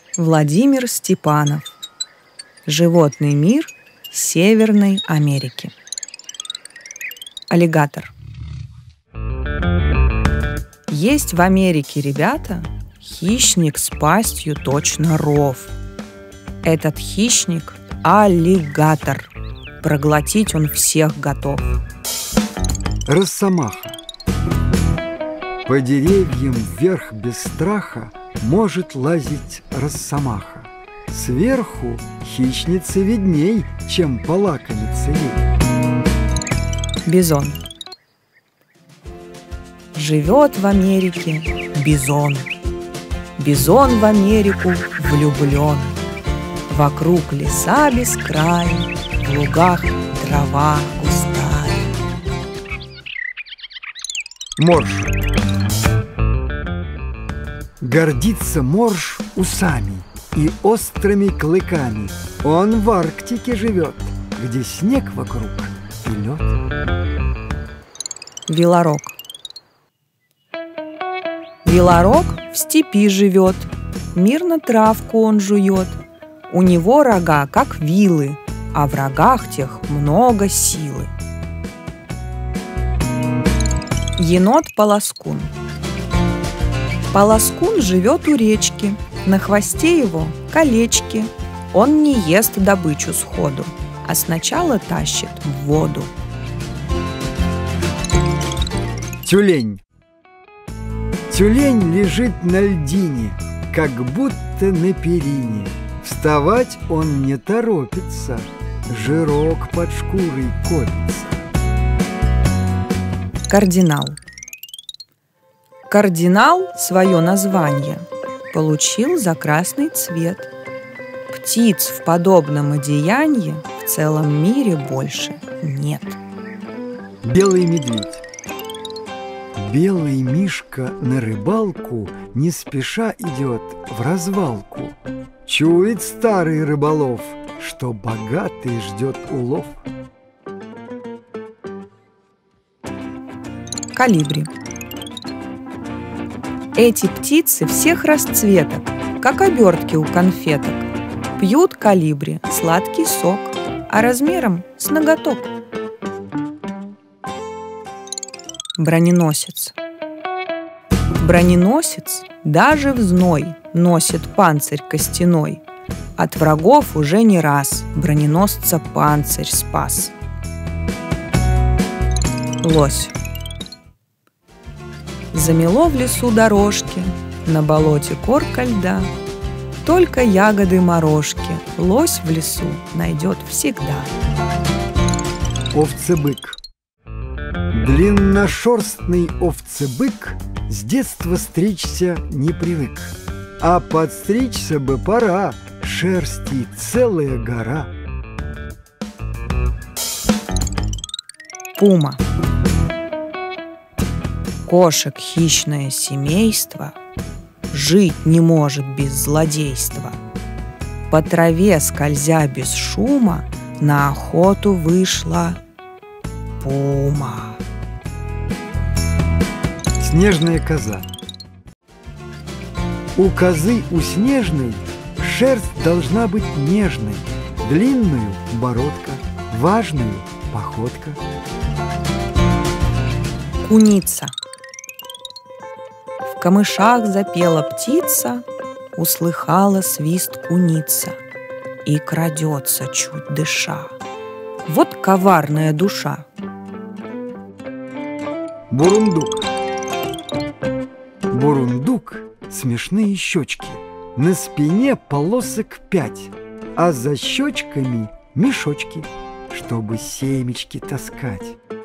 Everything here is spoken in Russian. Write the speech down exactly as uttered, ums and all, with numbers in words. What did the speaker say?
Владимир Степанов. Животный мир Северной Америки. Аллигатор. Есть в Америке, ребята, хищник с пастью точно ров. Этот хищник – аллигатор. Проглотить он всех готов. Росомаха. По деревьям вверх без страха может лазить росомаха. Сверху хищница видней, чем полакомиться ей. Бизон. Живет в Америке бизон. Бизон в Америку влюблен. Вокруг леса без края, в лугах трава густая. Морж. Гордится морж усами и острыми клыками. Он в Арктике живет, где снег вокруг и лед. Вилорог. Вилорог в степи живет, мирно травку он жует. У него рога, как вилы, а в рогах тех много силы. Енот-полоскун. Полоскун живет у речки, на хвосте его колечки. Он не ест добычу сходу, а сначала тащит в воду. Тюлень. Тюлень лежит на льдине, как будто на перине. Вставать он не торопится, жирок под шкурой копится. Кардинал. Кардинал свое название получил за красный цвет. Птиц в подобном одеянии в целом мире больше нет. Белый медведь. Белый мишка на рыбалку не спеша идет в развалку. Чует старый рыболов, что богатый ждет улов. Колибри. Эти птицы всех расцветок, как обертки у конфеток. Пьют колибри сладкий сок, а размером с ноготок. Броненосец. Броненосец даже в зной носит панцирь костяной. От врагов уже не раз броненосца панцирь спас. Лось. Замело в лесу дорожки, на болоте корка льда. Только ягоды-морожки лось в лесу найдет всегда. Овцебык. Длинношерстный овцебык с детства стричься не привык. А подстричься бы пора, шерсти целая гора. Пума. Кошек хищное семейство жить не может без злодейства. По траве, скользя без шума, на охоту вышла пума. Снежная коза. У козы у снежной шерсть должна быть нежной, длинную бородка, важную походка. Куница. В камышах запела птица, услыхала свист куница и крадется, чуть дыша. Вот коварная душа. Бурундук. Бурундук — смешные щечки. На спине полосок пять, а за щечками мешочки, чтобы семечки таскать.